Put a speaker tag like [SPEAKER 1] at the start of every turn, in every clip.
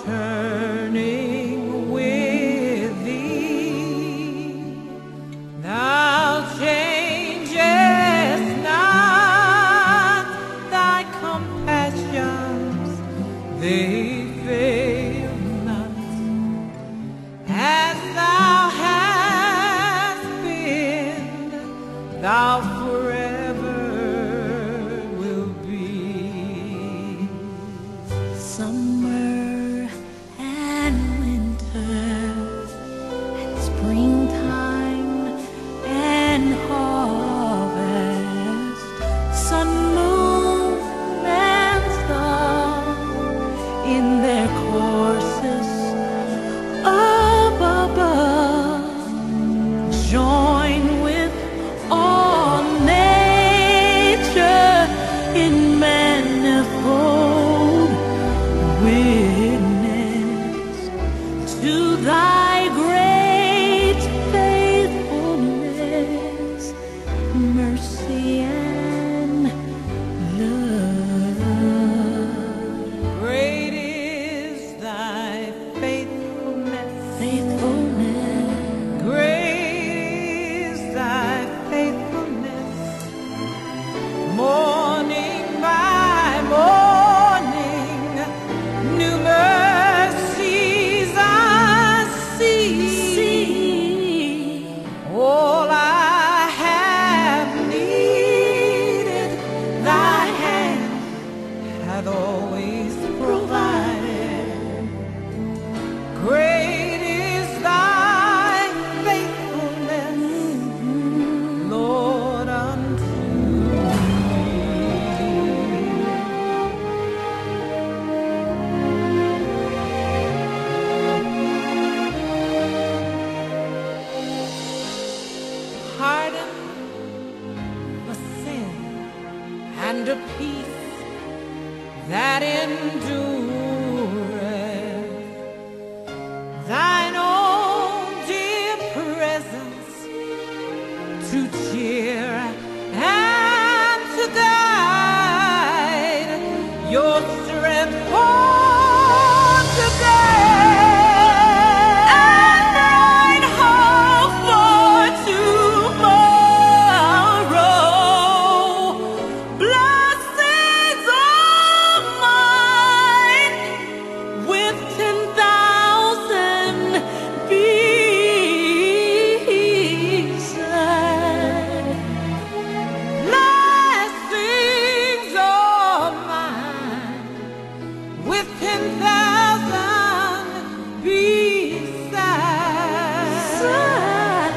[SPEAKER 1] returning with thee. Thou changest not, thy compassions, they fail not. As thou hast been, thou forever will be.
[SPEAKER 2] Summer and winter and springtime and harvest, sun, moon, and star in their courses up above join with all nature in manifold witness to thy great faithfulness, mercy and love.
[SPEAKER 1] Great is thy faithfulness,
[SPEAKER 2] Faithfulness,
[SPEAKER 1] great is thy faithfulness. Morning by morning, new mercies I see. All I have needed, thy hand hath always provided. Great is thy faithfulness, Lord, unto me. Pardon for sin and a peace that endureth. Thine own dear presence to cheer and to guide, your strength for today and hope for tomorrow. Blessings of mine with 10,000 beside. Blessings of mine with 10,000 beside.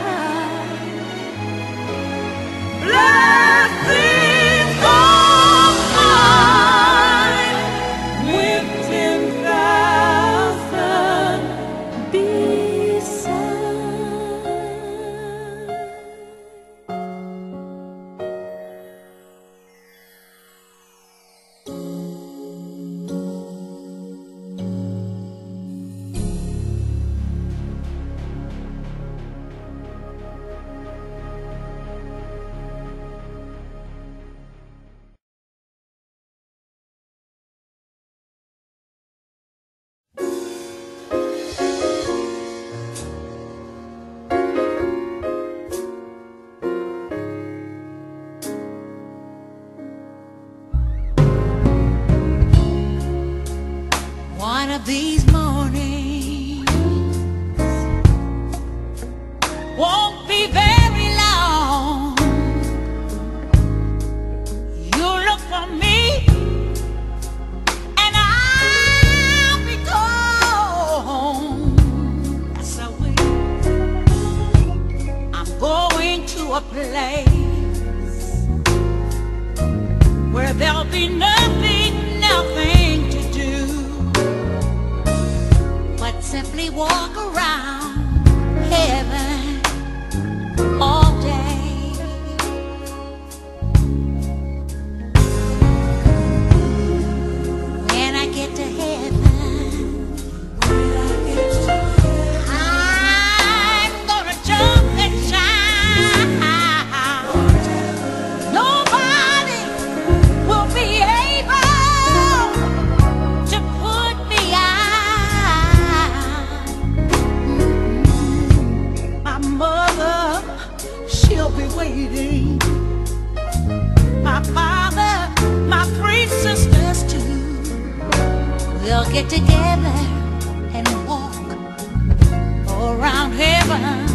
[SPEAKER 1] Blessings of mine with 10,000 One of these mornings won't be very long. You look for me and I'll be gone. Yes, I will. I'm going to a place where there'll be nothing to do but simply walk around heaven all day. When I get to heaven, I'm gonna jump and shout. Nobody will be able to put me out. together and walk around heaven.